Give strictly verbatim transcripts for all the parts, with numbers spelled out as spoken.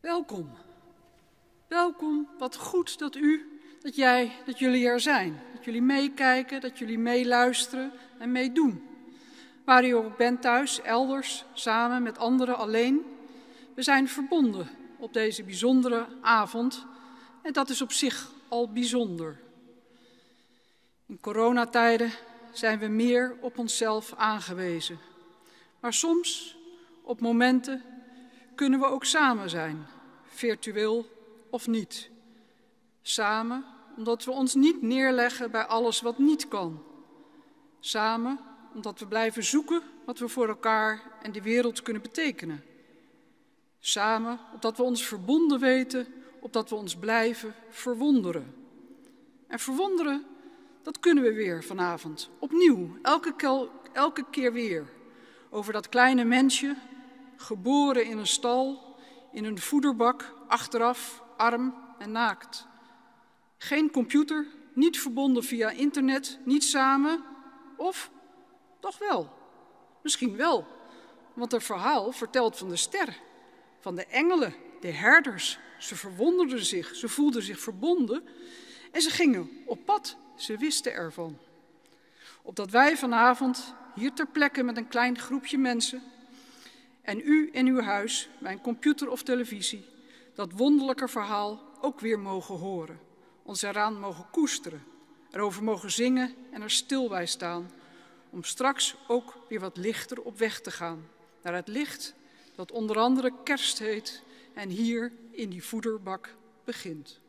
Welkom. Welkom, wat goed dat u, dat jij, dat jullie er zijn. Dat jullie meekijken, dat jullie meeluisteren en meedoen. Waar u ook bent thuis, elders, samen met anderen, alleen. We zijn verbonden op deze bijzondere avond en dat is op zich al bijzonder. In coronatijden zijn we meer op onszelf aangewezen. Maar soms, op momenten, kunnen we ook samen zijn, virtueel of niet. Samen, omdat we ons niet neerleggen bij alles wat niet kan. Samen, omdat we blijven zoeken wat we voor elkaar en de wereld kunnen betekenen. Samen, omdat we ons verbonden weten, opdat we ons blijven verwonderen. En verwonderen, dat kunnen we weer vanavond, opnieuw, elke, kel, elke keer weer. Over dat kleine mensje, geboren in een stal, in een voederbak, achteraf, arm en naakt. Geen computer, niet verbonden via internet, niet samen, of toch wel, misschien wel. Want het verhaal vertelt van de sterren, van de engelen, de herders. Ze verwonderden zich, ze voelden zich verbonden en ze gingen op pad, ze wisten ervan. Opdat wij vanavond hier ter plekke met een klein groepje mensen en u in uw huis, bij een computer of televisie, dat wonderlijke verhaal ook weer mogen horen. Ons eraan mogen koesteren, erover mogen zingen en er stil bij staan. Om straks ook weer wat lichter op weg te gaan. Naar het licht dat onder andere kerst heet en hier in die voederbak begint.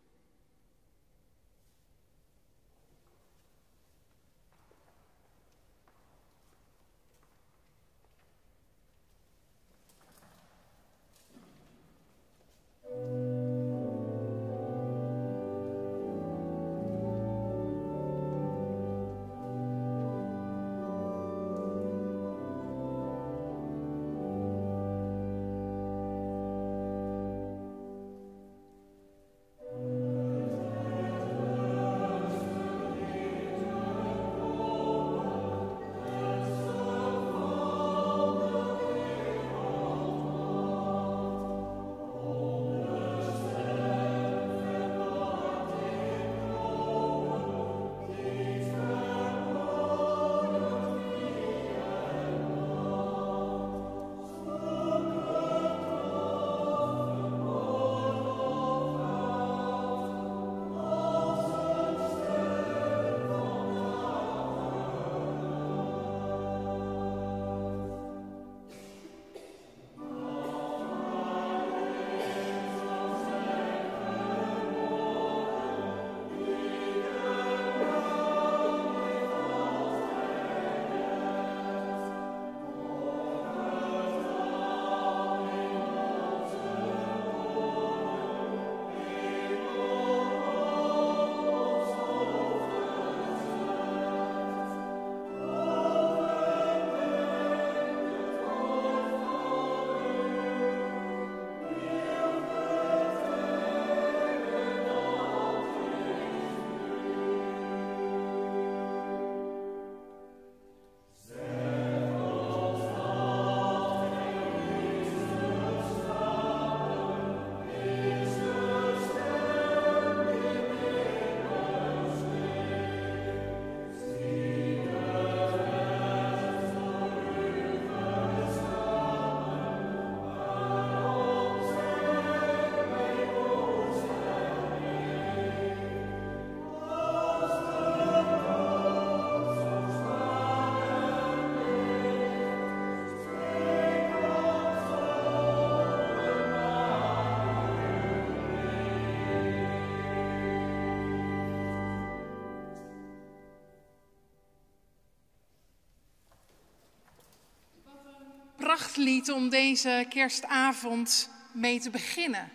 Lied om deze kerstavond mee te beginnen.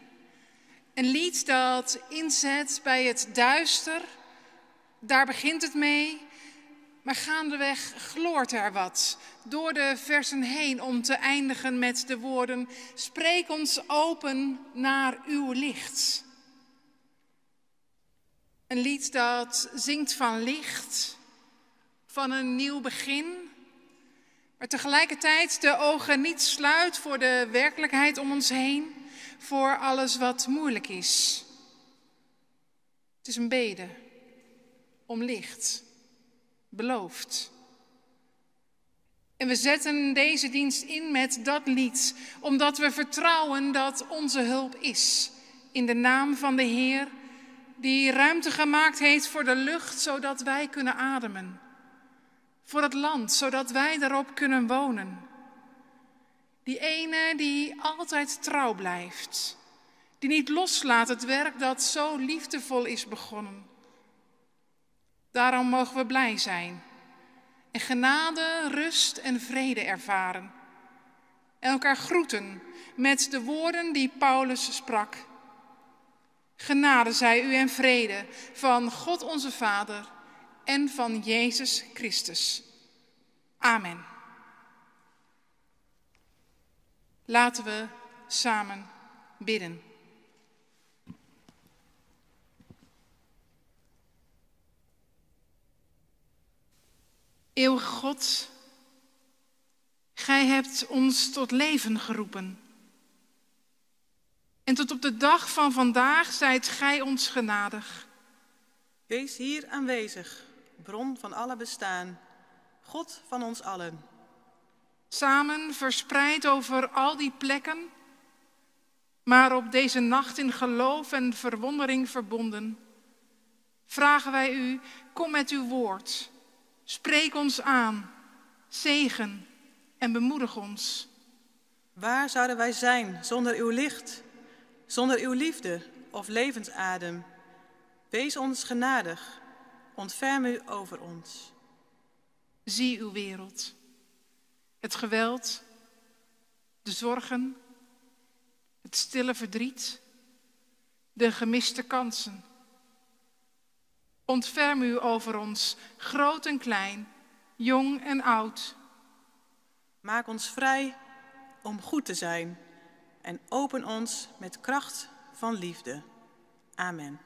Een lied dat inzet bij het duister, daar begint het mee, maar gaandeweg gloort er wat door de versen heen om te eindigen met de woorden: spreek ons open naar uw licht. Een lied dat zingt van licht, van een nieuw begin, maar tegelijkertijd de ogen niet sluit voor de werkelijkheid om ons heen, voor alles wat moeilijk is. Het is een bede om licht, beloofd. En we zetten deze dienst in met dat lied, omdat we vertrouwen dat onze hulp is. In de naam van de Heer, die ruimte gemaakt heeft voor de lucht, zodat wij kunnen ademen. Voor het land, zodat wij daarop kunnen wonen. Die ene die altijd trouw blijft. Die niet loslaat het werk dat zo liefdevol is begonnen. Daarom mogen we blij zijn. En genade, rust en vrede ervaren. En elkaar groeten met de woorden die Paulus sprak. Genade zij u en vrede van God onze Vader en van Jezus Christus. Amen. Laten we samen bidden. Eeuwige God, gij hebt ons tot leven geroepen. En tot op de dag van vandaag zijt gij ons genadig. Wees hier aanwezig, bron van alle bestaan, God van ons allen. Samen verspreid over al die plekken, maar op deze nacht in geloof en verwondering verbonden, vragen wij u, kom met uw woord, spreek ons aan, zegen en bemoedig ons. Waar zouden wij zijn zonder uw licht, zonder uw liefde of levensadem? Wees ons genadig, ontferm u over ons. Zie uw wereld, het geweld, de zorgen, het stille verdriet, de gemiste kansen. Ontferm u over ons, groot en klein, jong en oud. Maak ons vrij om goed te zijn en open ons met kracht van liefde. Amen.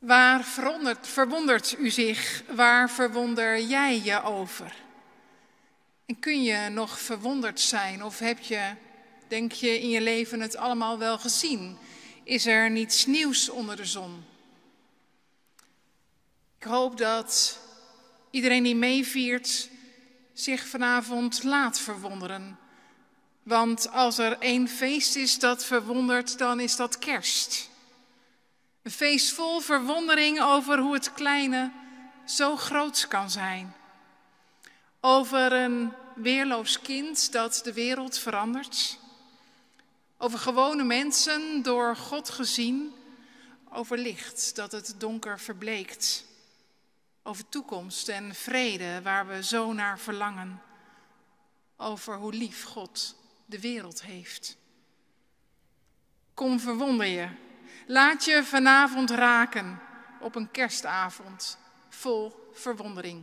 Waar verwondert, verwondert u zich? Waar verwonder jij je over? En kun je nog verwonderd zijn? Of heb je, denk je, in je leven het allemaal wel gezien? Is er niets nieuws onder de zon? Ik hoop dat iedereen die meeviert zich vanavond laat verwonderen. Want als er één feest is dat verwondert, dan is dat kerst. Een feest vol verwondering over hoe het kleine zo groot kan zijn. Over een weerloos kind dat de wereld verandert. Over gewone mensen door God gezien. Over licht dat het donker verbleekt. Over toekomst en vrede waar we zo naar verlangen. Over hoe lief God de wereld heeft. Kom, verwonder je. Laat je vanavond raken op een kerstavond vol verwondering.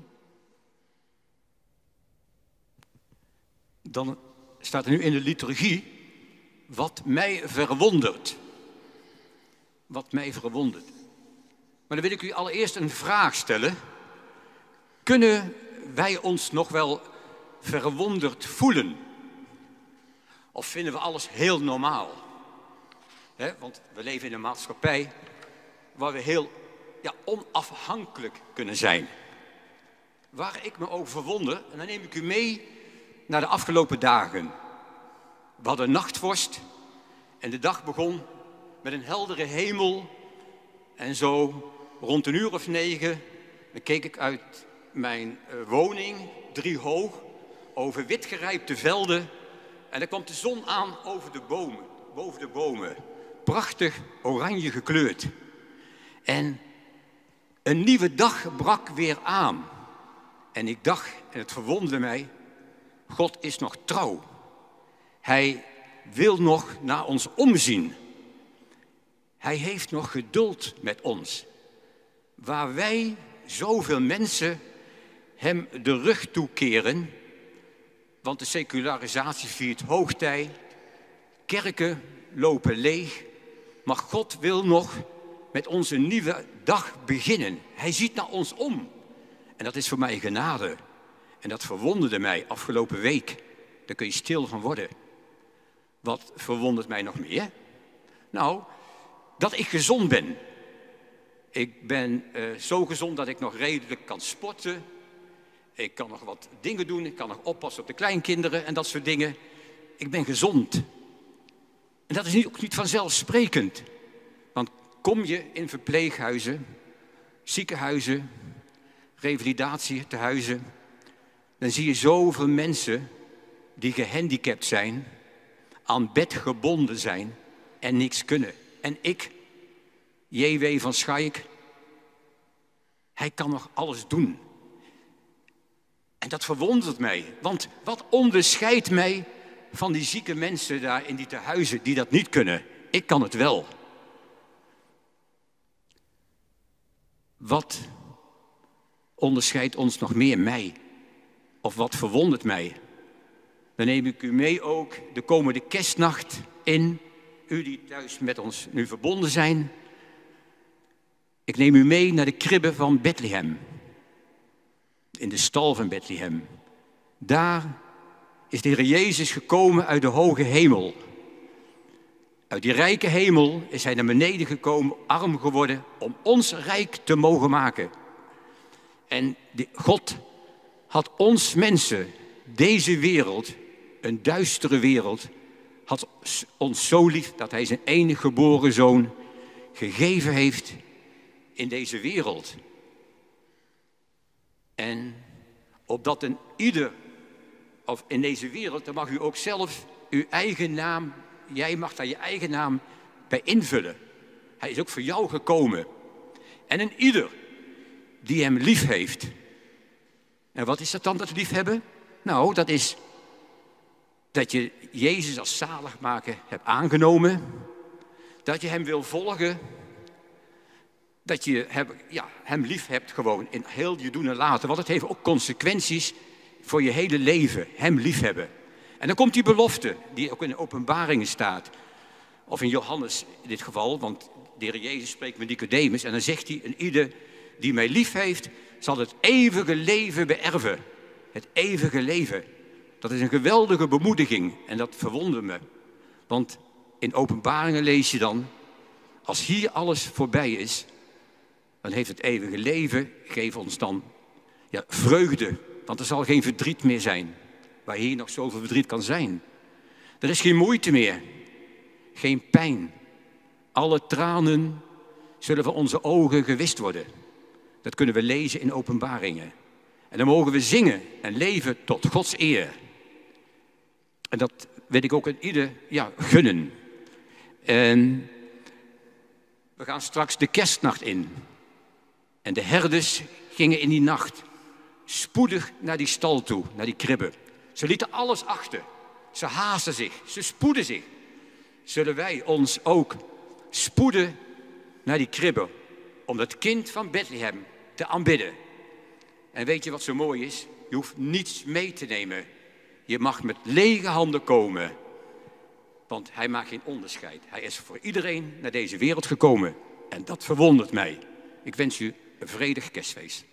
Dan staat er nu in de liturgie, wat mij verwondert. Wat mij verwondert. Maar dan wil ik u allereerst een vraag stellen. Kunnen wij ons nog wel verwonderd voelen? Of vinden we alles heel normaal? He, want we leven in een maatschappij waar we heel ja, onafhankelijk kunnen zijn. Waar ik me over verwonder, en dan neem ik u mee naar de afgelopen dagen. We hadden nachtvorst en de dag begon met een heldere hemel. En zo rond een uur of negen dan keek ik uit mijn uh, woning, drie hoog, over witgerijpte velden. En dan kwam de zon aan over de bomen, boven de bomen. Prachtig oranje gekleurd. En een nieuwe dag brak weer aan. En ik dacht, en het verwonderde mij, God is nog trouw. Hij wil nog naar ons omzien. Hij heeft nog geduld met ons. Waar wij, zoveel mensen, hem de rug toekeren. Want de secularisatie viert hoogtij. Kerken lopen leeg. Maar God wil nog met ons een nieuwe dag beginnen. Hij ziet naar ons om. En dat is voor mij genade. En dat verwonderde mij afgelopen week. Daar kun je stil van worden. Wat verwondert mij nog meer? Nou, dat ik gezond ben. Ik ben uh, zo gezond dat ik nog redelijk kan sporten. Ik kan nog wat dingen doen. Ik kan nog oppassen op de kleinkinderen en dat soort dingen. Ik ben gezond. En dat is niet, ook niet vanzelfsprekend. Want kom je in verpleeghuizen, ziekenhuizen, revalidatietehuizen, dan zie je zoveel mensen die gehandicapt zijn, aan bed gebonden zijn en niks kunnen. En ik, J W van Schaik, hij kan nog alles doen. En dat verwondert mij, want wat onderscheidt mij van die zieke mensen daar in die tehuizen die dat niet kunnen? Ik kan het wel. Wat onderscheidt ons nog meer, mij? Of wat verwondert mij? Dan neem ik u mee ook de komende kerstnacht in. U die thuis met ons nu verbonden zijn. Ik neem u mee naar de kribbe van Bethlehem. In de stal van Bethlehem. Daar is de Heer Jezus gekomen uit de hoge hemel. Uit die rijke hemel is hij naar beneden gekomen, arm geworden, om ons rijk te mogen maken. En die God had ons mensen, deze wereld, een duistere wereld, had ons zo lief dat hij zijn enige geboren zoon gegeven heeft in deze wereld. En opdat een ieder, of in deze wereld, dan mag u ook zelf uw eigen naam, jij mag daar je eigen naam bij invullen. Hij is ook voor jou gekomen. En een ieder die hem lief heeft. En wat is dat dan, dat liefhebben? Nou, dat is dat je Jezus als zaligmaker hebt aangenomen. Dat je hem wil volgen. Dat je hem, ja, hem lief hebt gewoon in heel je doen en laten. Want het heeft ook consequenties voor je hele leven. Hem liefhebben. En dan komt die belofte die ook in de Openbaringen staat. Of in Johannes in dit geval, want de Heer Jezus spreekt met Nicodemus en dan zegt hij, en ieder die mij lief heeft, zal het eeuwige leven beërven. Het eeuwige leven. Dat is een geweldige bemoediging en dat verwondert me. Want in Openbaringen lees je dan, als hier alles voorbij is, dan heeft het eeuwige leven, geef ons dan ja, vreugde. Want er zal geen verdriet meer zijn, waar hier nog zoveel verdriet kan zijn. Er is geen moeite meer, geen pijn. Alle tranen zullen van onze ogen gewist worden. Dat kunnen we lezen in Openbaringen. En dan mogen we zingen en leven tot Gods eer. En dat wil ik ook aan ieder ja, gunnen. En we gaan straks de kerstnacht in. En de herders gingen in die nacht spoedig naar die stal toe, naar die kribbe. Ze lieten alles achter. Ze haasten zich, ze spoeden zich. Zullen wij ons ook spoeden naar die kribbe om dat kind van Bethlehem te aanbidden? En weet je wat zo mooi is? Je hoeft niets mee te nemen. Je mag met lege handen komen. Want hij maakt geen onderscheid. Hij is voor iedereen naar deze wereld gekomen. En dat verwondert mij. Ik wens u een vredig kerstfeest.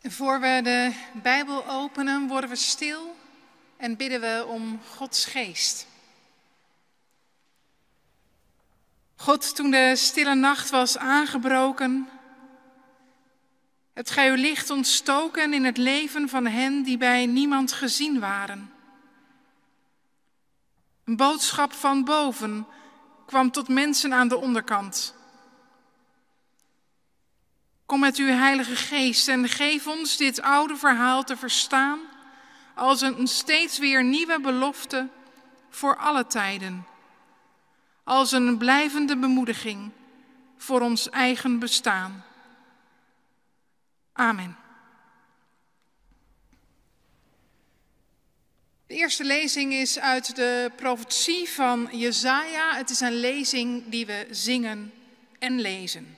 Voor we de Bijbel openen, worden we stil en bidden we om Gods geest. God, toen de stille nacht was aangebroken, hebt gij uw licht ontstoken in het leven van hen die bij niemand gezien waren. Een boodschap van boven kwam tot mensen aan de onderkant. Kom met uw Heilige Geest en geef ons dit oude verhaal te verstaan als een steeds weer nieuwe belofte voor alle tijden. Als een blijvende bemoediging voor ons eigen bestaan. Amen. De eerste lezing is uit de profetie van Jesaja. Het is een lezing die we zingen en lezen.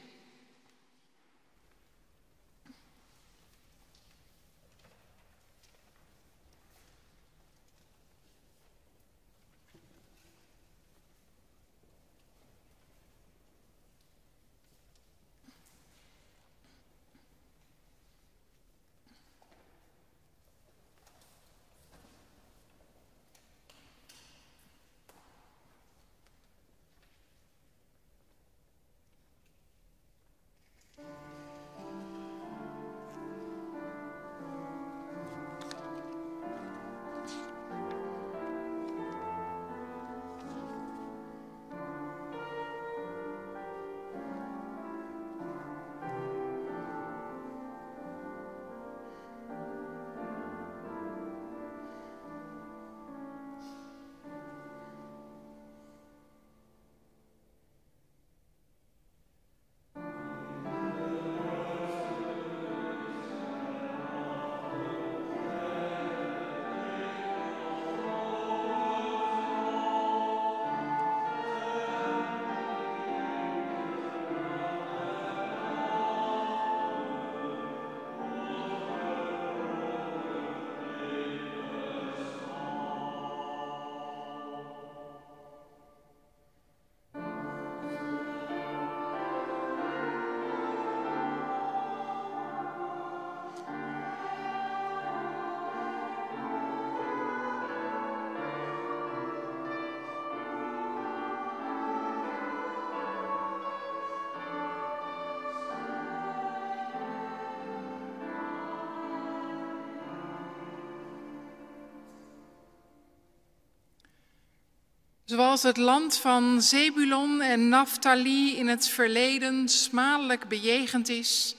Zoals het land van Zebulon en Naftali in het verleden smadelijk bejegend is,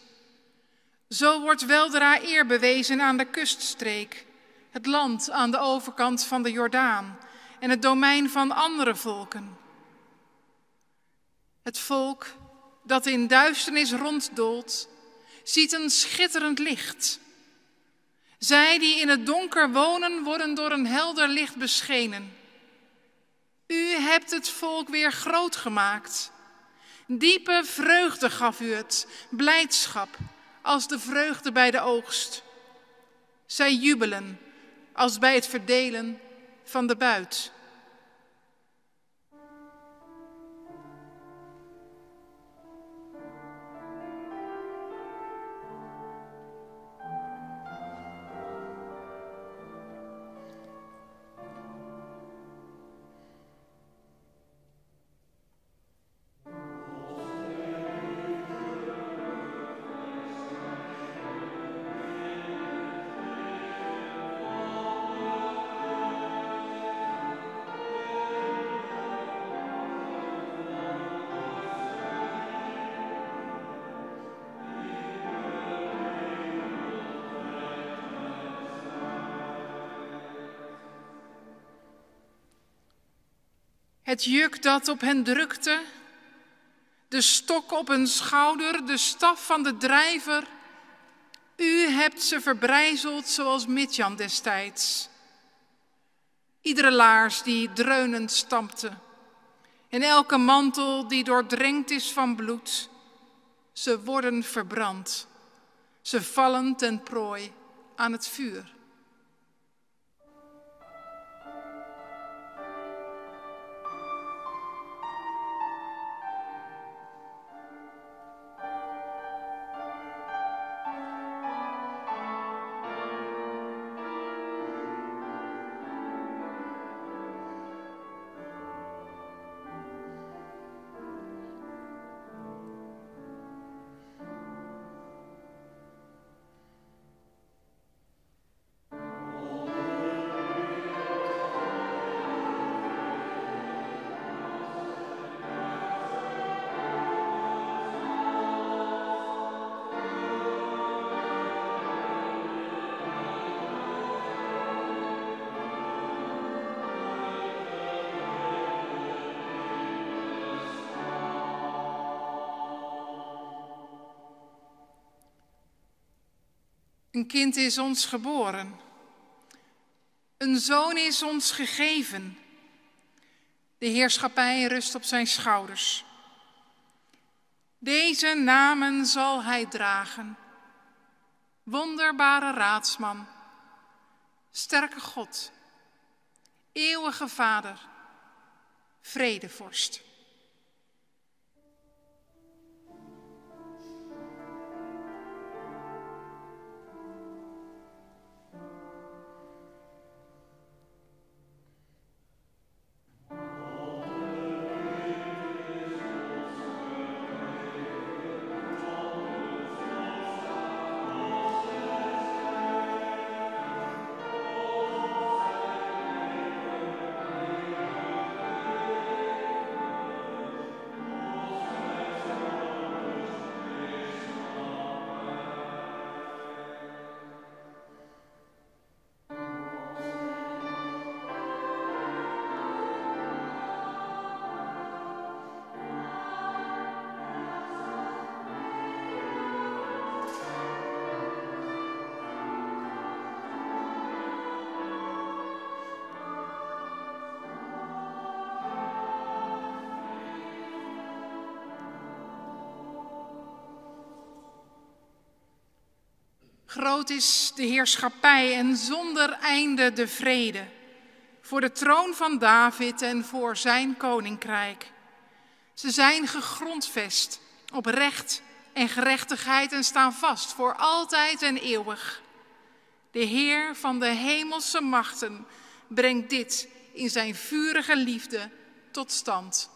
zo wordt weldra eer bewezen aan de kuststreek, het land aan de overkant van de Jordaan en het domein van andere volken. Het volk dat in duisternis ronddolt, ziet een schitterend licht. Zij die in het donker wonen, worden door een helder licht beschenen. U hebt het volk weer groot gemaakt. Diepe vreugde gaf u het, blijdschap als de vreugde bij de oogst. Zij jubelen als bij het verdelen van de buit. Het juk dat op hen drukte, de stok op hun schouder, de staf van de drijver. U hebt ze verbrijzeld zoals Midjan destijds. Iedere laars die dreunend stampte en elke mantel die doordrenkt is van bloed. Ze worden verbrand, ze vallen ten prooi aan het vuur. Een kind is ons geboren. Een zoon is ons gegeven. De heerschappij rust op zijn schouders. Deze namen zal hij dragen. Wonderbare raadsman, sterke God, eeuwige Vader, vredevorst. Groot is de heerschappij en zonder einde de vrede, voor de troon van David en voor zijn koninkrijk. Ze zijn gegrondvest op recht en gerechtigheid en staan vast voor altijd en eeuwig. De Heer van de hemelse machten brengt dit in zijn vurige liefde tot stand.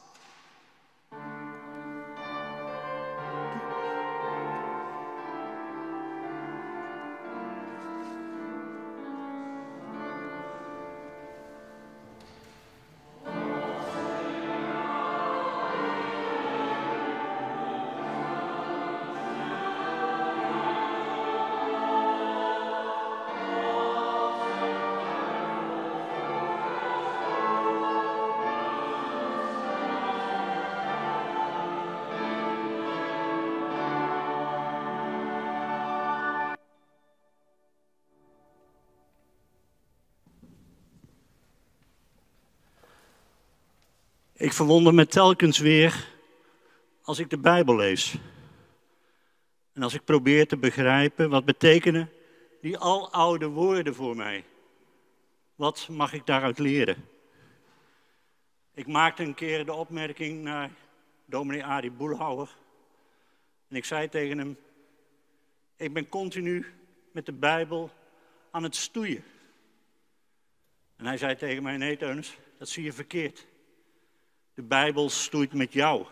Ik verwonder me telkens weer als ik de Bijbel lees. En als ik probeer te begrijpen, wat betekenen die aloude woorden voor mij? Wat mag ik daaruit leren? Ik maakte een keer de opmerking naar dominee Arie Boelhouwer. En ik zei tegen hem, ik ben continu met de Bijbel aan het stoeien. En hij zei tegen mij, nee Teunis, dat zie je verkeerd. De Bijbel stoeit met jou.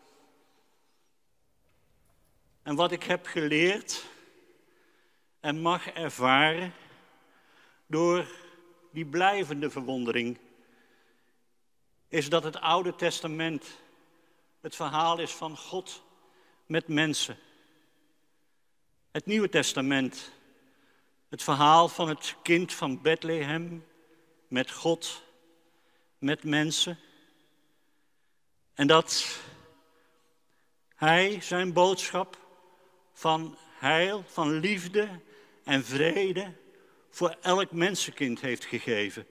En wat ik heb geleerd en mag ervaren door die blijvende verwondering, is dat het Oude Testament het verhaal is van God met mensen. Het Nieuwe Testament, het verhaal van het kind van Bethlehem met God, met mensen. En dat hij zijn boodschap van heil, van liefde en vrede voor elk mensenkind heeft gegeven.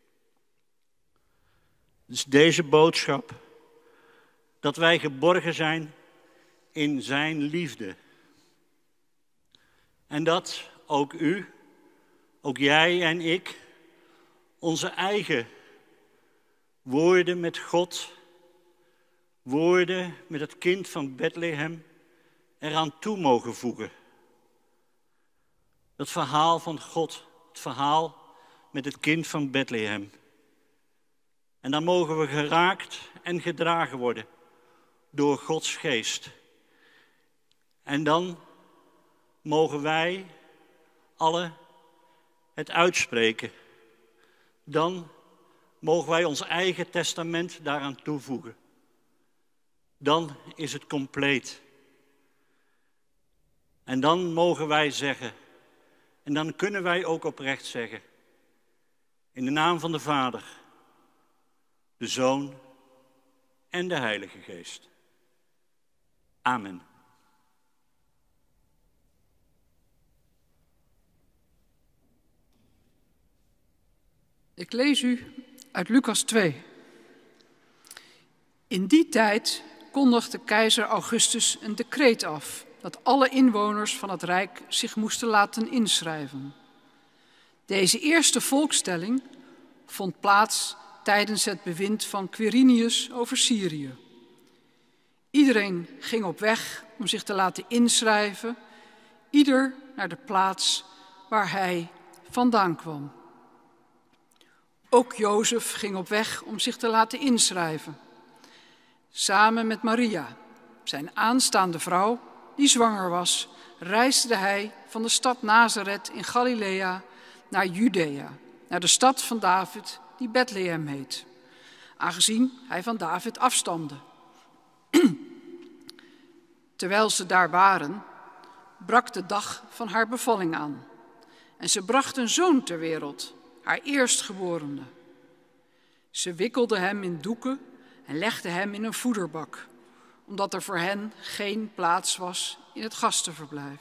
Dus deze boodschap, dat wij geborgen zijn in zijn liefde. En dat ook u, ook jij en ik, onze eigen woorden met God, woorden met het kind van Bethlehem eraan toe mogen voegen. Dat verhaal van God, het verhaal met het kind van Bethlehem. En dan mogen we geraakt en gedragen worden door Gods geest. En dan mogen wij alle het uitspreken. Dan mogen wij ons eigen testament daaraan toevoegen. Dan is het compleet. En dan mogen wij zeggen, en dan kunnen wij ook oprecht zeggen, in de naam van de Vader, de Zoon en de Heilige Geest. Amen. Ik lees u uit Lucas twee. In die tijd kondigde keizer Augustus een decreet af dat alle inwoners van het Rijk zich moesten laten inschrijven. Deze eerste volkstelling vond plaats tijdens het bewind van Quirinius over Syrië. Iedereen ging op weg om zich te laten inschrijven, ieder naar de plaats waar hij vandaan kwam. Ook Jozef ging op weg om zich te laten inschrijven. Samen met Maria, zijn aanstaande vrouw, die zwanger was, reisde hij van de stad Nazareth in Galilea naar Judea, naar de stad van David, die Bethlehem heet, aangezien hij van David afstamde. Terwijl ze daar waren, brak de dag van haar bevalling aan. En ze bracht een zoon ter wereld, haar eerstgeborene. Ze wikkelde hem in doeken en legde hem in een voederbak, omdat er voor hen geen plaats was in het gastenverblijf.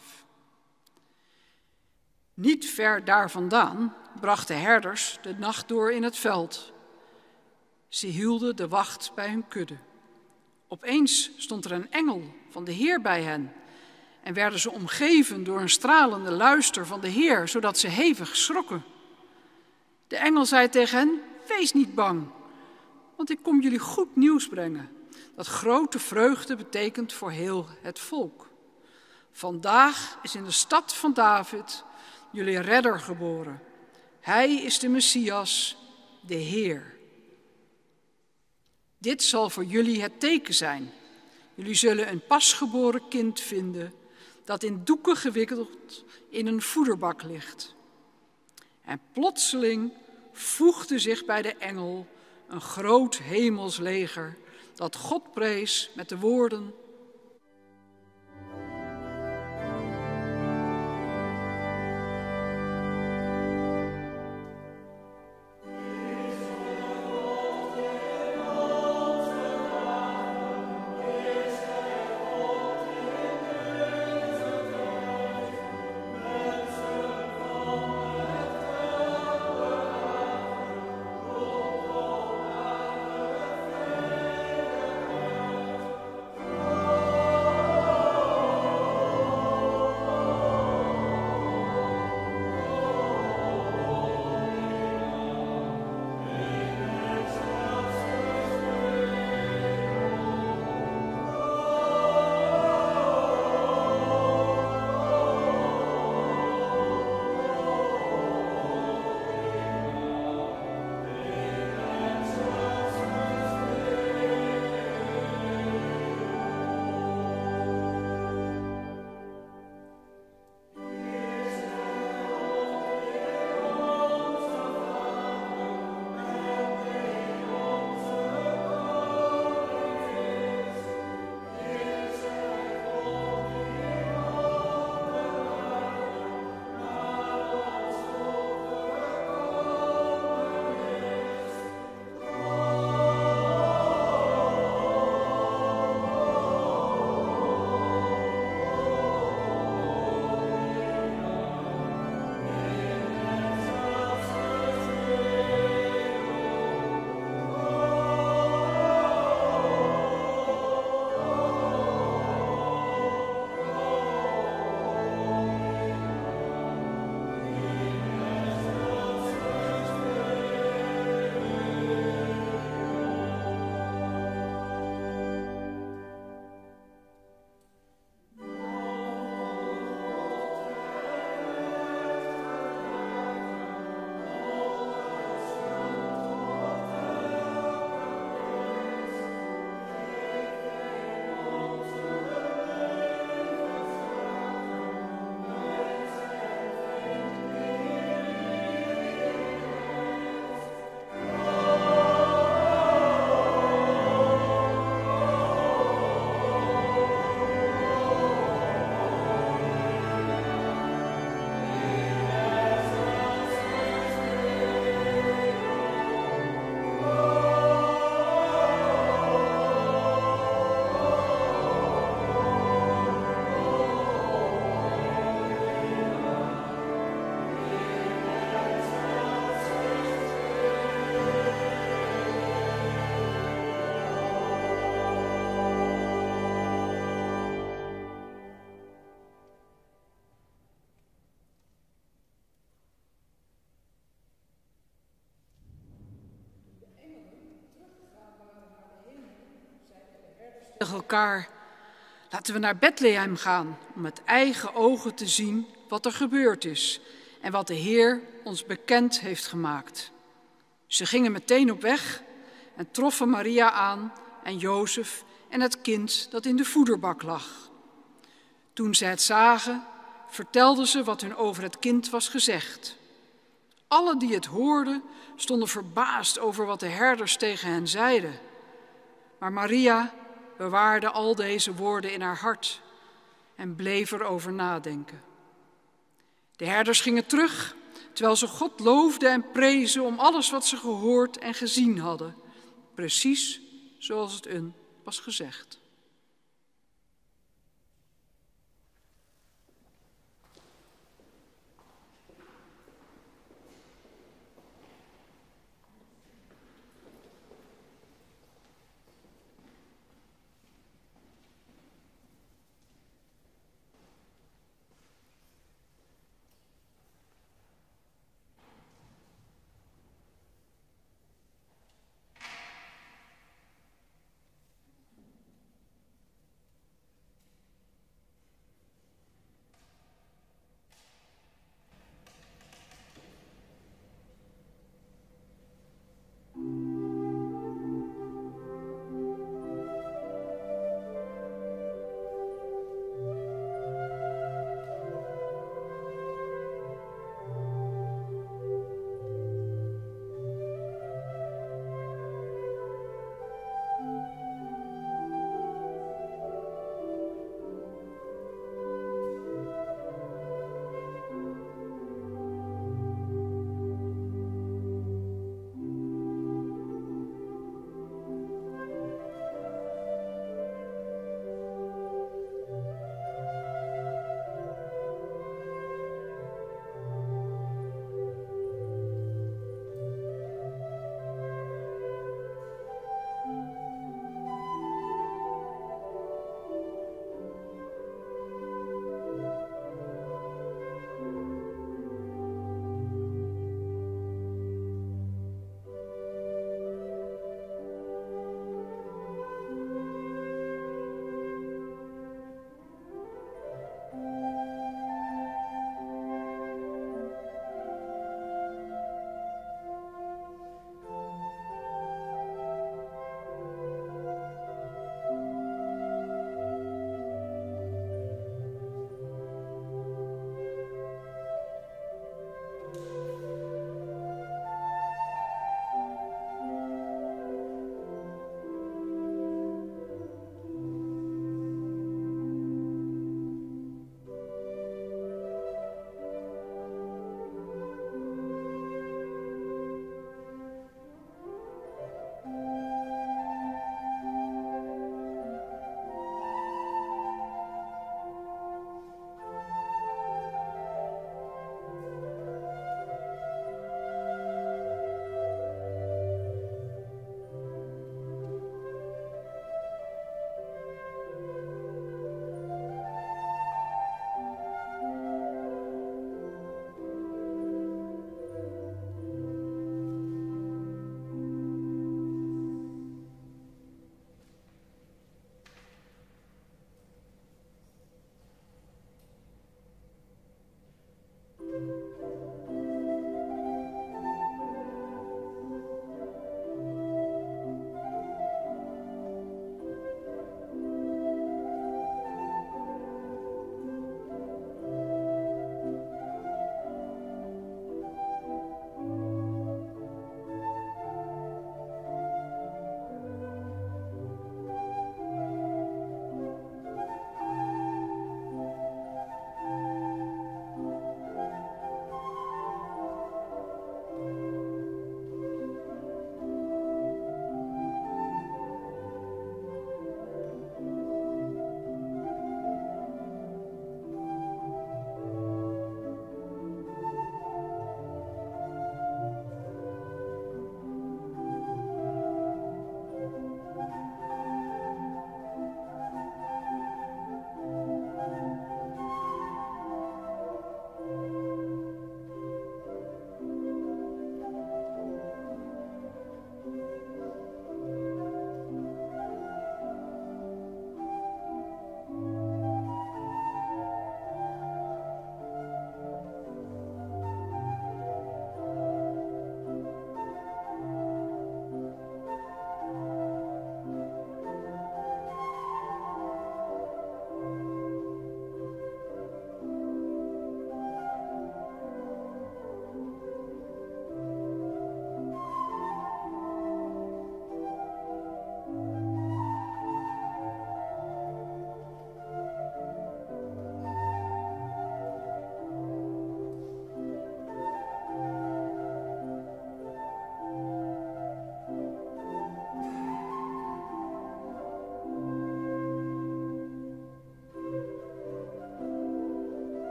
Niet ver daar vandaan brachten herders de nacht door in het veld. Ze hielden de wacht bij hun kudde. Opeens stond er een engel van de Heer bij hen en werden ze omgeven door een stralende luister van de Heer, zodat ze hevig schrokken. De engel zei tegen hen: wees niet bang, want ik kom jullie goed nieuws brengen, dat grote vreugde betekent voor heel het volk. Vandaag is in de stad van David jullie redder geboren. Hij is de Messias, de Heer. Dit zal voor jullie het teken zijn. Jullie zullen een pasgeboren kind vinden dat in doeken gewikkeld in een voederbak ligt. En plotseling voegde zich bij de engel een groot hemels leger dat God prees met de woorden: tegen elkaar: laten we naar Bethlehem gaan om met eigen ogen te zien wat er gebeurd is en wat de Heer ons bekend heeft gemaakt. Ze gingen meteen op weg en troffen Maria aan en Jozef en het kind dat in de voederbak lag. Toen ze het zagen, vertelden ze wat hun over het kind was gezegd. Alle die het hoorden, stonden verbaasd over wat de herders tegen hen zeiden. Maar Maria bewaarde al deze woorden in haar hart en bleef erover nadenken. De herders gingen terug, terwijl ze God loofden en prezen om alles wat ze gehoord en gezien hadden, precies zoals het hun was gezegd.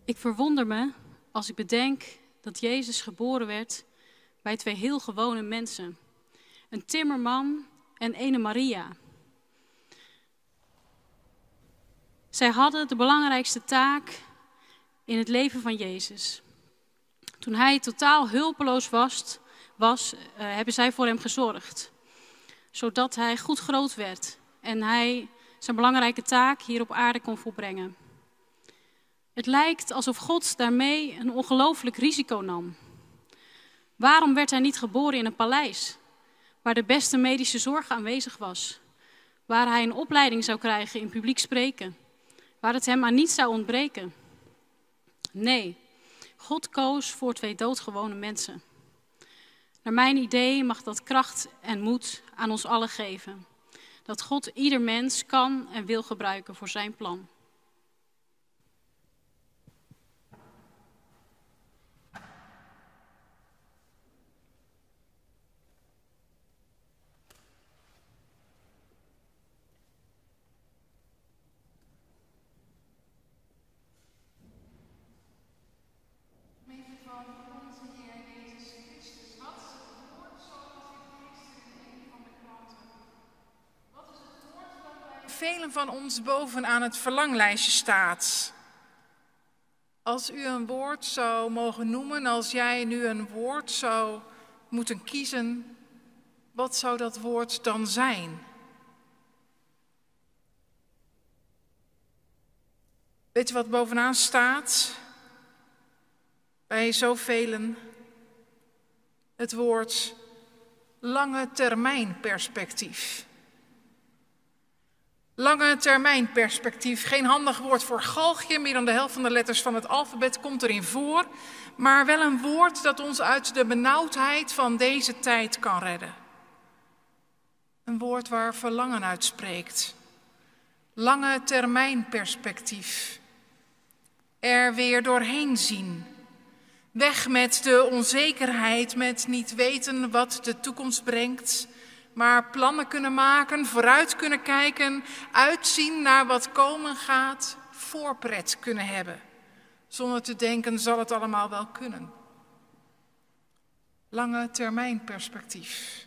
Ik verwonder me als ik bedenk dat Jezus geboren werd bij twee heel gewone mensen. Een timmerman en ene Maria. Zij hadden de belangrijkste taak in het leven van Jezus. Toen hij totaal hulpeloos was, was uh, hebben zij voor hem gezorgd. Zodat hij goed groot werd en hij zijn belangrijke taak hier op aarde kon volbrengen. Het lijkt alsof God daarmee een ongelooflijk risico nam. Waarom werd hij niet geboren in een paleis, waar de beste medische zorg aanwezig was? Waar hij een opleiding zou krijgen in publiek spreken, waar het hem aan niets zou ontbreken? Nee, God koos voor twee doodgewone mensen. Naar mijn idee mag dat kracht en moed aan ons allen geven. Dat God ieder mens kan en wil gebruiken voor zijn plan. Velen van ons bovenaan het verlanglijstje staat. Als u een woord zou mogen noemen, als jij nu een woord zou moeten kiezen, wat zou dat woord dan zijn? Weet je wat bovenaan staat? Bij zoveel het woord lange termijn perspectief. Lange termijn perspectief, geen handig woord voor galgje, meer dan de helft van de letters van het alfabet komt erin voor, maar wel een woord dat ons uit de benauwdheid van deze tijd kan redden. Een woord waar verlangen uit spreekt. Lange termijn perspectief. Er weer doorheen zien. Weg met de onzekerheid, met niet weten wat de toekomst brengt, maar plannen kunnen maken, vooruit kunnen kijken, uitzien naar wat komen gaat, voorpret kunnen hebben. Zonder te denken, zal het allemaal wel kunnen. Lange termijn perspectief.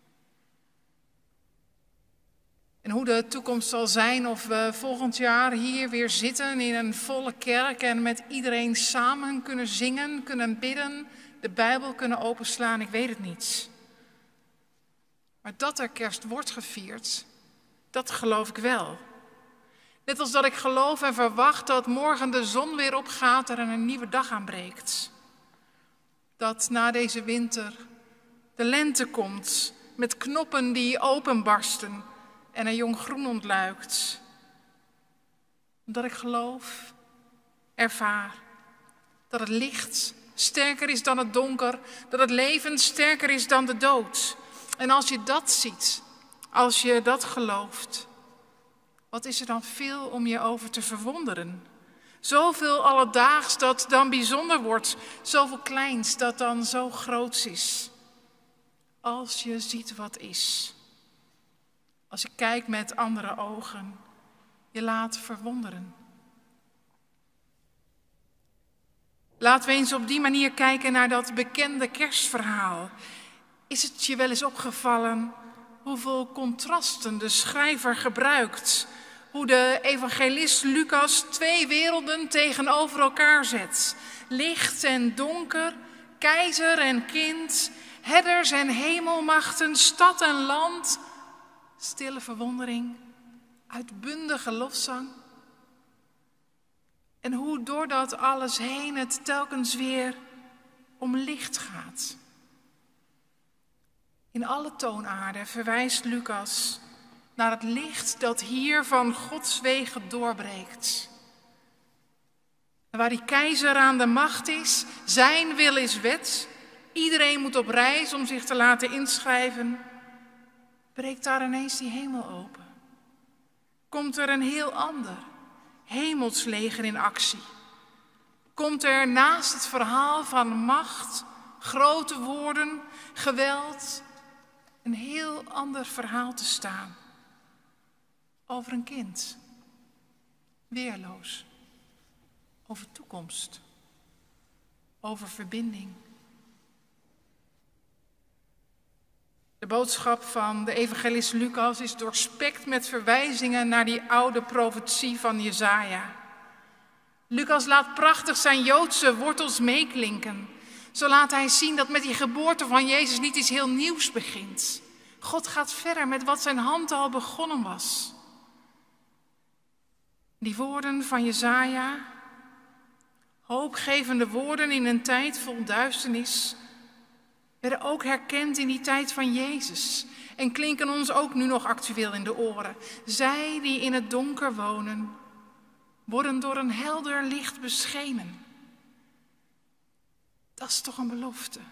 En hoe de toekomst zal zijn, of we volgend jaar hier weer zitten in een volle kerk en met iedereen samen kunnen zingen, kunnen bidden, de Bijbel kunnen openslaan, ik weet het niet. Maar dat er kerst wordt gevierd, dat geloof ik wel. Net als dat ik geloof en verwacht dat morgen de zon weer opgaat en er een nieuwe dag aanbreekt. Dat na deze winter de lente komt met knoppen die openbarsten en een jong groen ontluikt. Dat ik geloof, ervaar, dat het licht sterker is dan het donker, dat het leven sterker is dan de dood. En als je dat ziet, als je dat gelooft, wat is er dan veel om je over te verwonderen? Zoveel alledaags dat dan bijzonder wordt, zoveel kleins dat dan zo groots is. Als je ziet wat is, als je kijkt met andere ogen, je laat verwonderen. Laten we eens op die manier kijken naar dat bekende kerstverhaal. Is het je wel eens opgevallen hoeveel contrasten de schrijver gebruikt? Hoe de evangelist Lucas twee werelden tegenover elkaar zet. Licht en donker, keizer en kind, herders en hemelmachten, stad en land. Stille verwondering, uitbundige lofzang. En hoe door dat alles heen het telkens weer om licht gaat. In alle toonaarden verwijst Lucas naar het licht dat hier van Gods wegen doorbreekt. En waar die keizer aan de macht is, zijn wil is wet, iedereen moet op reis om zich te laten inschrijven, breekt daar ineens die hemel open. Komt er een heel ander hemelsleger in actie. Komt er naast het verhaal van macht, grote woorden, geweld, een heel ander verhaal te staan. Over een kind. Weerloos. over toekomst, over verbinding. De boodschap van de evangelist Lucas is doorspekt met verwijzingen naar die oude profetie van Jesaja. Lucas laat prachtig zijn Joodse wortels meeklinken. Zo laat hij zien dat met die geboorte van Jezus niet iets heel nieuws begint. God gaat verder met wat zijn hand al begonnen was. Die woorden van Jesaja, hoopgevende woorden in een tijd vol duisternis, werden ook herkend in die tijd van Jezus en klinken ons ook nu nog actueel in de oren. Zij die in het donker wonen, worden door een helder licht beschenen. Dat is toch een belofte.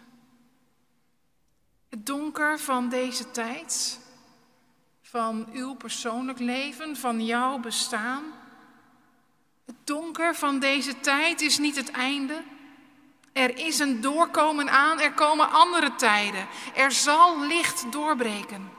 Het donker van deze tijd, van uw persoonlijk leven, van jouw bestaan. Het donker van deze tijd is niet het einde. Er is een doorkomen aan, er komen andere tijden. Er zal licht doorbreken.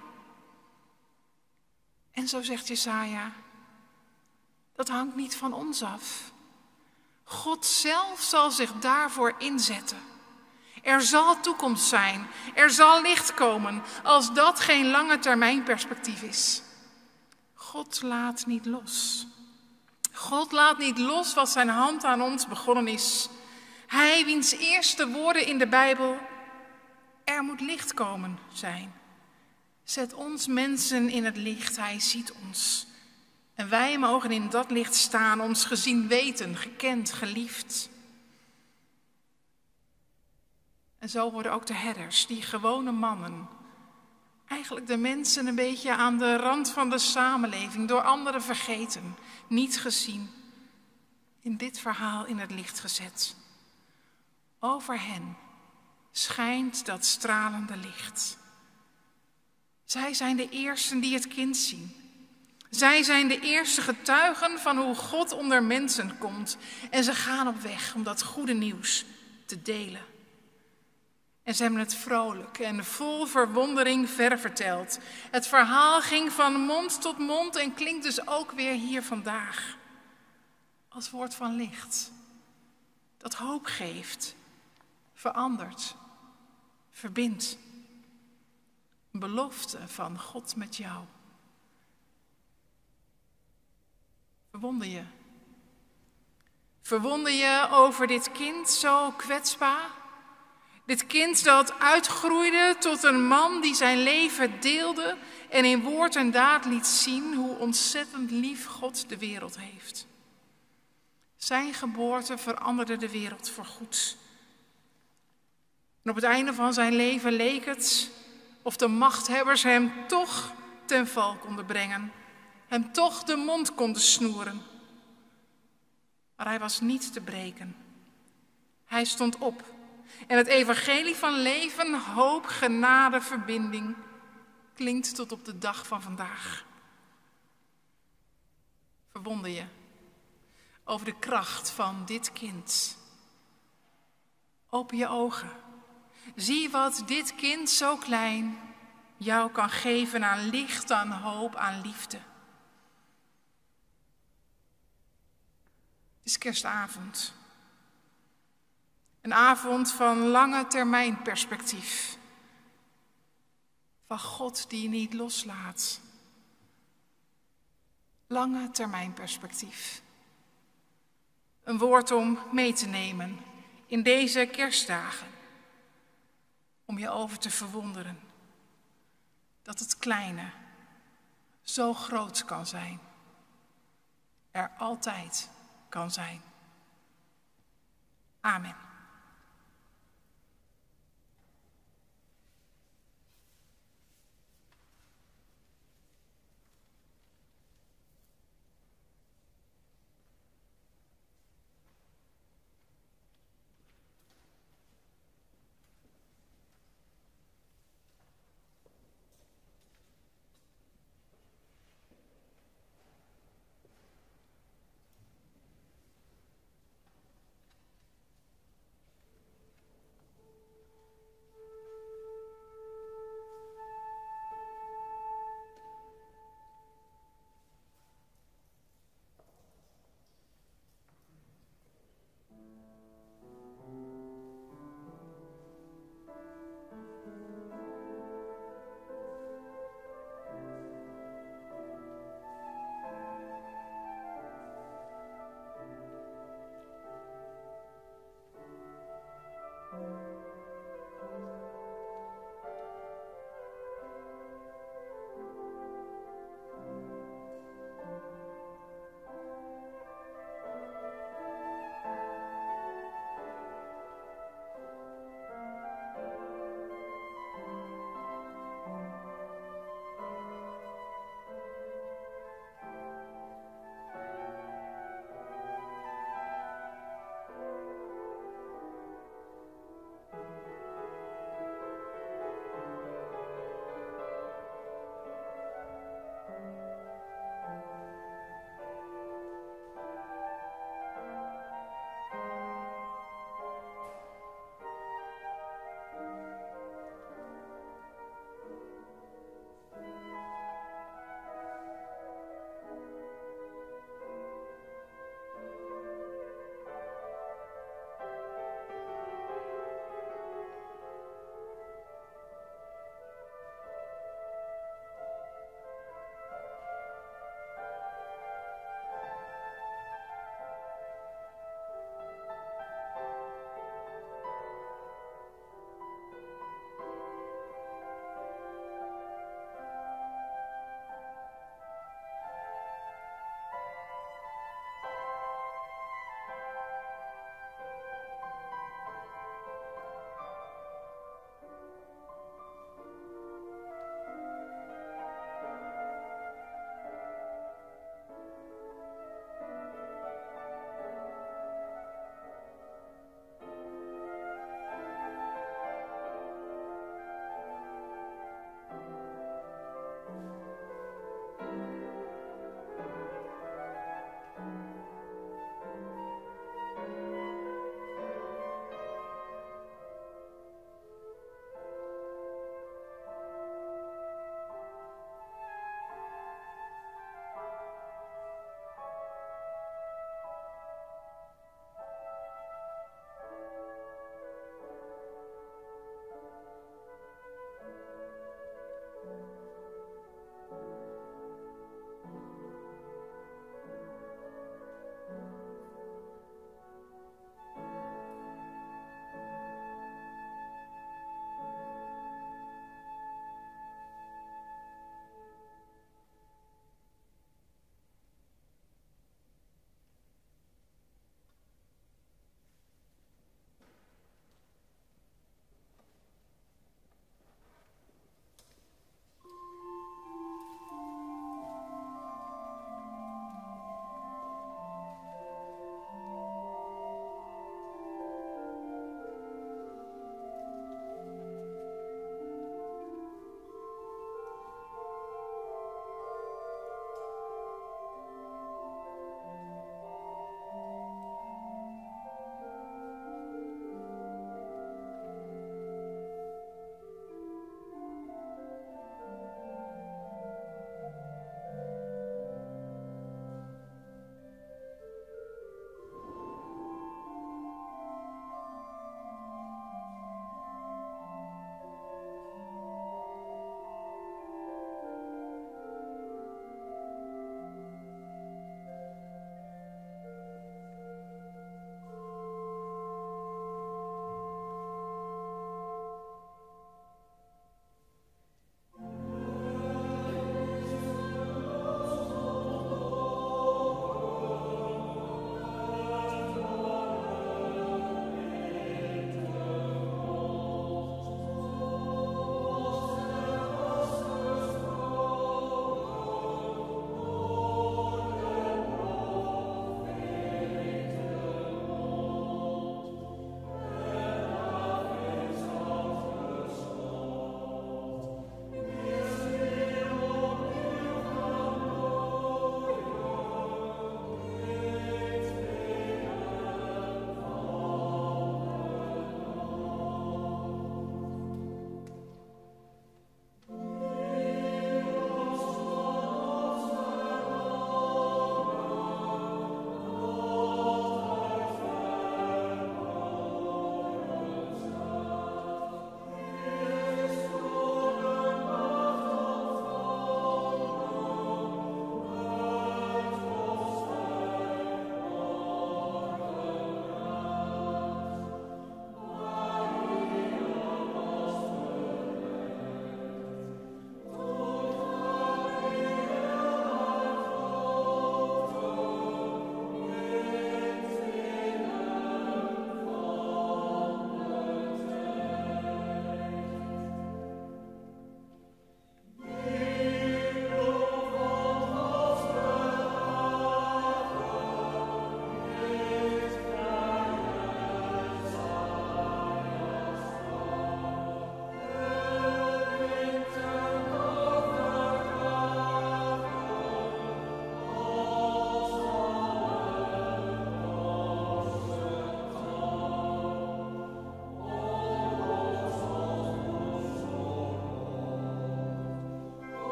En zo zegt Jesaja, dat hangt niet van ons af. God zelf zal zich daarvoor inzetten. Er zal toekomst zijn, er zal licht komen, als dat geen lange termijn perspectief is. God laat niet los. God laat niet los wat zijn hand aan ons begonnen is. Hij wiens eerste woorden in de Bijbel, er moet licht komen, zijn. Zet ons mensen in het licht, hij ziet ons. En wij mogen in dat licht staan, ons gezien weten, gekend, geliefd. En zo worden ook de herders, die gewone mannen, eigenlijk de mensen een beetje aan de rand van de samenleving, door anderen vergeten, niet gezien, in dit verhaal in het licht gezet. Over hen schijnt dat stralende licht. Zij zijn de eersten die het kind zien. Zij zijn de eerste getuigen van hoe God onder mensen komt. En ze gaan op weg om dat goede nieuws te delen. En ze hebben het vrolijk en vol verwondering verder verteld. Het verhaal ging van mond tot mond en klinkt dus ook weer hier vandaag. Als woord van licht. Dat hoop geeft, verandert, verbindt. Een belofte van God met jou. Verwonder je? Verwonder je over dit kind zo kwetsbaar? Dit kind dat uitgroeide tot een man die zijn leven deelde en in woord en daad liet zien hoe ontzettend lief God de wereld heeft. Zijn geboorte veranderde de wereld voorgoed. En op het einde van zijn leven leek het of de machthebbers hem toch ten val konden brengen. Hem toch de mond konden snoeren. Maar hij was niet te breken. Hij stond op. En het evangelie van leven, hoop, genade, verbinding klinkt tot op de dag van vandaag. Verwonder je over de kracht van dit kind. Open je ogen. Zie wat dit kind zo klein jou kan geven aan licht, aan hoop, aan liefde. Het is kerstavond. Een avond van lange termijn perspectief. Van God die niet loslaat. Lange termijn perspectief. Een woord om mee te nemen in deze kerstdagen. Om je over te verwonderen. Dat het kleine zo groot kan zijn. Er altijd kan zijn. Amen.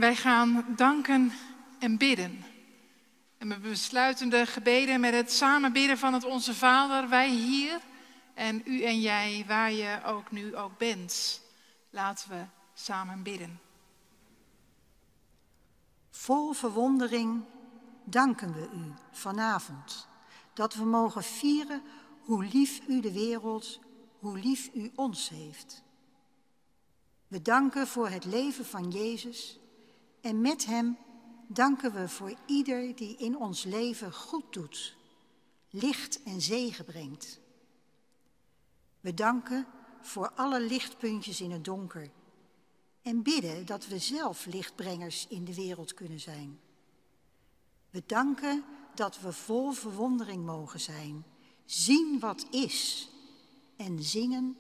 Wij gaan danken en bidden. En we besluiten de gebeden met het samen bidden van het Onze Vader. Wij hier en u en jij, waar je ook nu ook bent. Laten we samen bidden. Vol verwondering danken we u vanavond dat we mogen vieren hoe lief u de wereld, hoe lief u ons heeft. We danken voor het leven van Jezus en met hem danken we voor ieder die in ons leven goed doet, licht en zegen brengt. We danken voor alle lichtpuntjes in het donker en bidden dat we zelf lichtbrengers in de wereld kunnen zijn. We danken dat we vol verwondering mogen zijn, zien wat is en zingen.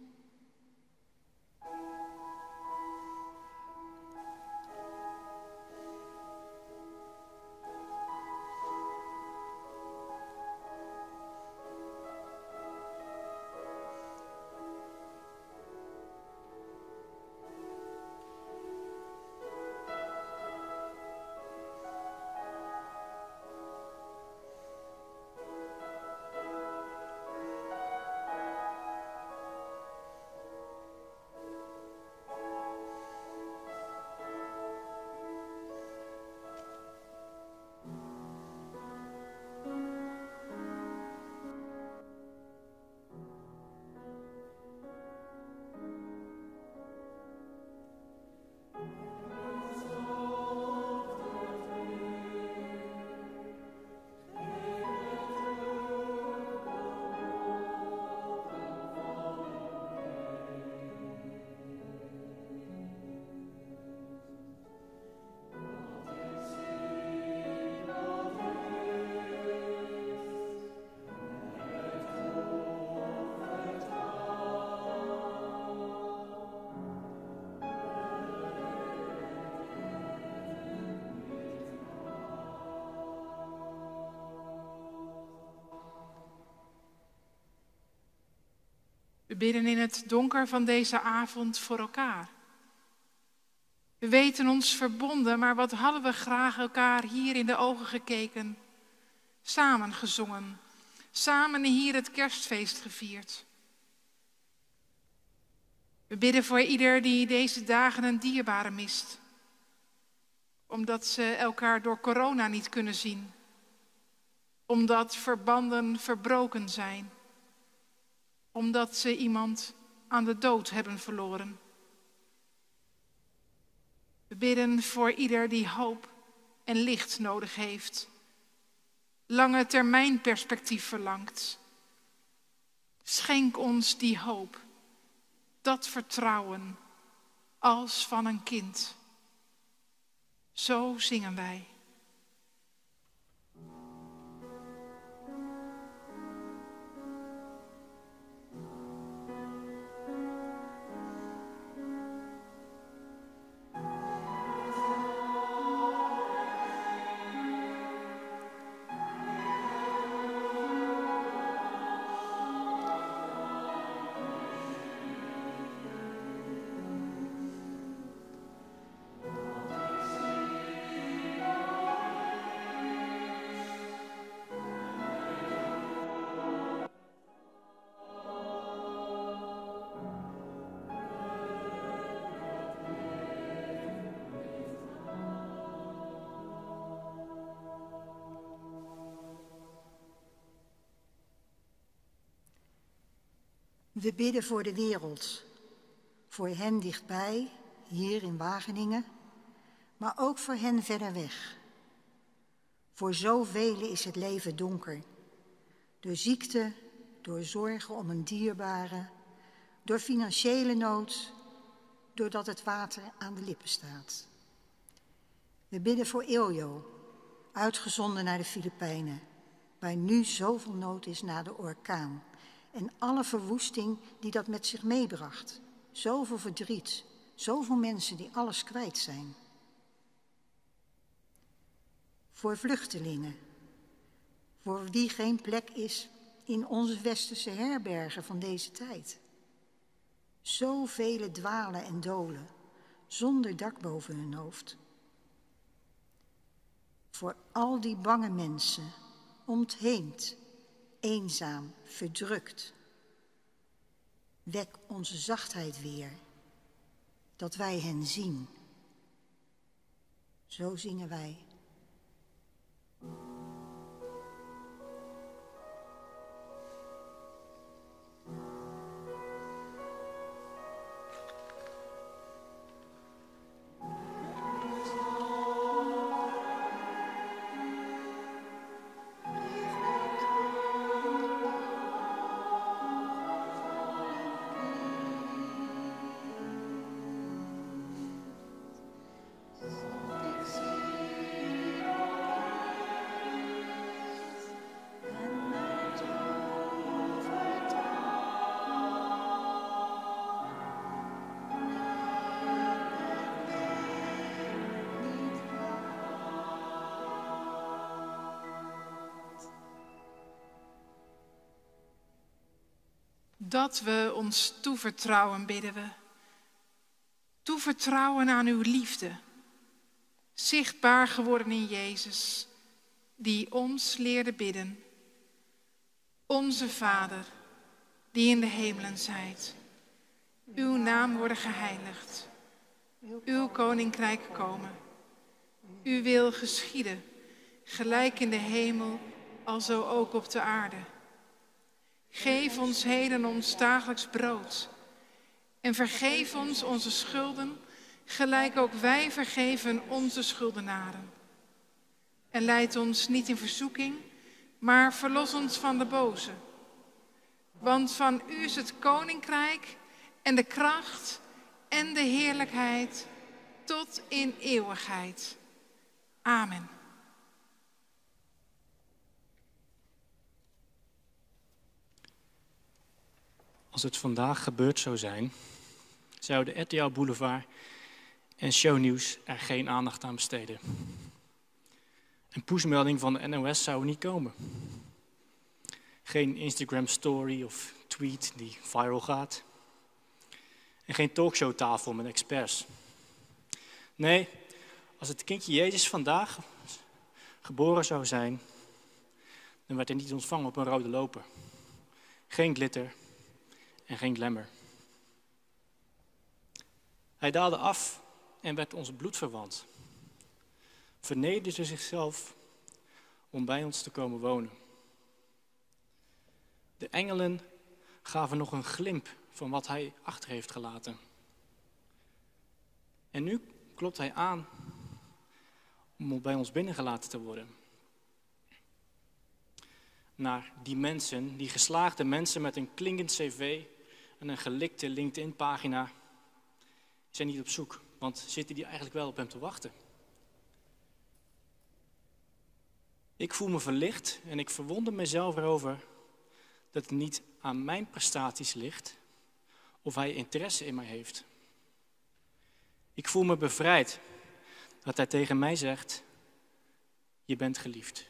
We bidden in het donker van deze avond voor elkaar. We weten ons verbonden, maar wat hadden we graag elkaar hier in de ogen gekeken. Samen gezongen, samen hier het kerstfeest gevierd. We bidden voor ieder die deze dagen een dierbare mist. Omdat ze elkaar door corona niet kunnen zien. Omdat verbanden verbroken zijn. Omdat ze iemand aan de dood hebben verloren. We bidden voor ieder die hoop en licht nodig heeft. Lange termijn perspectief verlangt. Schenk ons die hoop, dat vertrouwen als van een kind. Zo zingen wij. We bidden voor de wereld, voor hen dichtbij, hier in Wageningen, maar ook voor hen verder weg. Voor zoveel is het leven donker, door ziekte, door zorgen om een dierbare, door financiële nood, doordat het water aan de lippen staat. We bidden voor Iljo, uitgezonden naar de Filipijnen, waar nu zoveel nood is na de orkaan. En alle verwoesting die dat met zich meebracht. Zoveel verdriet, zoveel mensen die alles kwijt zijn. Voor vluchtelingen, voor wie geen plek is in onze westerse herbergen van deze tijd. Zoveel dwalen en dolen, zonder dak boven hun hoofd, Voor al die bange mensen, ontheemd, eenzaam, verdrukt. Wek onze zachtheid weer, dat wij hen zien. Zo zingen wij. Dat we ons toevertrouwen, bidden we. Toevertrouwen aan uw liefde. Zichtbaar geworden in Jezus, die ons leerde bidden. Onze Vader, die in de hemelen zijt. Uw naam worden geheiligd. Uw koninkrijk komen. Uw wil geschieden, gelijk in de hemel, alzo ook op de aarde. Geef ons heden ons dagelijks brood. En vergeef ons onze schulden, gelijk ook wij vergeven onze schuldenaren. En leid ons niet in verzoeking, maar verlos ons van de boze. Want van u is het koninkrijk en de kracht en de heerlijkheid tot in eeuwigheid. Amen. Als het vandaag gebeurd zou zijn, zouden R T L Boulevard en Shownieuws er geen aandacht aan besteden. Een pushmelding van de N O S zou er niet komen. Geen Instagram story of tweet die viral gaat. En geen talkshowtafel met experts. Nee, als het kindje Jezus vandaag geboren zou zijn, dan werd hij niet ontvangen op een rode loper. Geen glitter en geen glamour. Hij daalde af en werd ons bloedverwant. Vernederde zichzelf om bij ons te komen wonen. De engelen gaven nog een glimp van wat hij achter heeft gelaten. En nu klopt hij aan om bij ons binnengelaten te worden. Naar die mensen, die geslaagde mensen met een klinkend cv en een gelikte LinkedIn-pagina, zijn niet op zoek, want zitten die eigenlijk wel op hem te wachten? Ik voel me verlicht en ik verwonder mezelf erover dat het niet aan mijn prestaties ligt of hij interesse in mij heeft. Ik voel me bevrijd dat hij tegen mij zegt, je bent geliefd.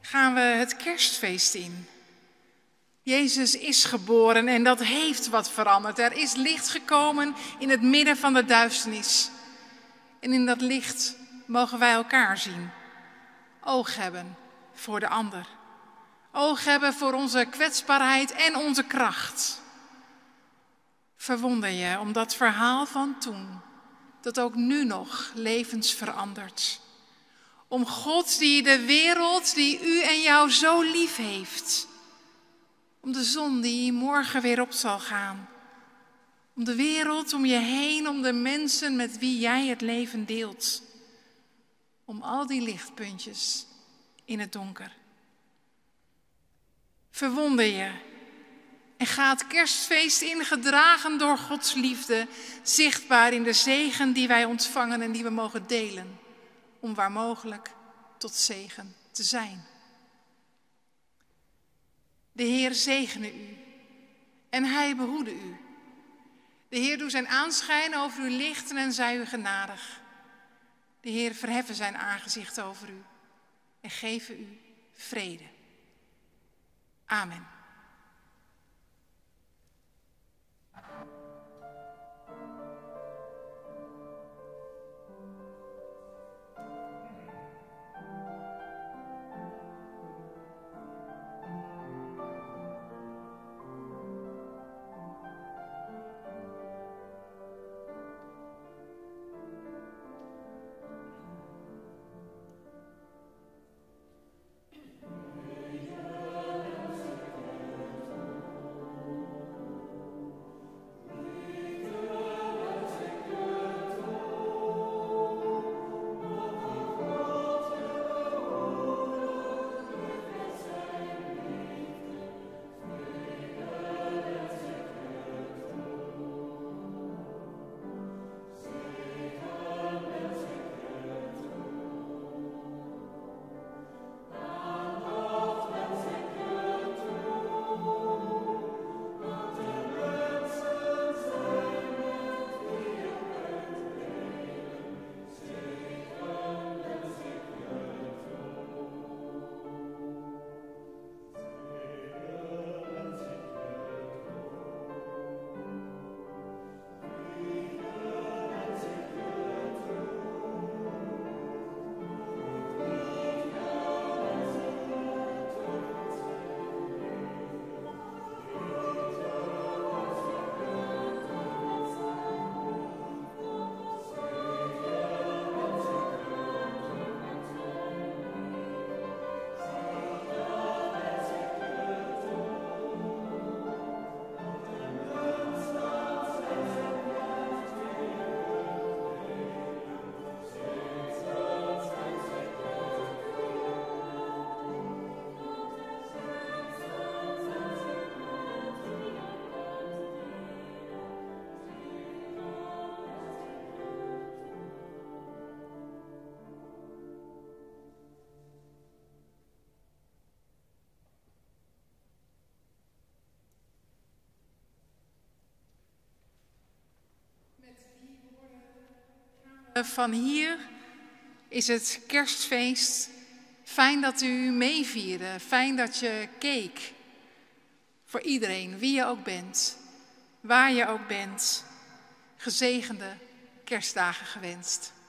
gaan we het kerstfeest in. Jezus is geboren en dat heeft wat veranderd. Er is licht gekomen in het midden van de duisternis. En in dat licht mogen wij elkaar zien. Oog hebben voor de ander. Oog hebben voor onze kwetsbaarheid en onze kracht. Verwonder je om dat verhaal van toen, dat ook nu nog levens verandert. Om God die de wereld, die u en jou zo lief heeft. Om de zon die morgen weer op zal gaan. Om de wereld om je heen, om de mensen met wie jij het leven deelt. Om al die lichtpuntjes in het donker. Verwonder je en ga het kerstfeest in, gedragen door Gods liefde, zichtbaar in de zegen die wij ontvangen en die we mogen delen, om waar mogelijk tot zegen te zijn. De Heer zegene u en Hij behoede u. De Heer doe zijn aanschijn over u lichten en zij u genadig. De Heer verheffen zijn aangezicht over u en geven u vrede. Amen. Van hier is het kerstfeest. Fijn dat u meevierde. Fijn dat je keek. Voor iedereen, wie je ook bent. Waar je ook bent. Gezegende kerstdagen gewenst.